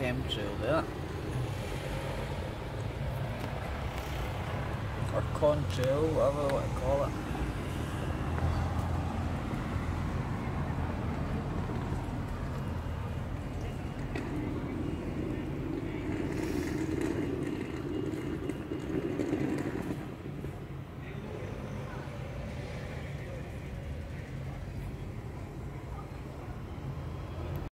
chemtrail there. Or contrail, whatever you want to call it.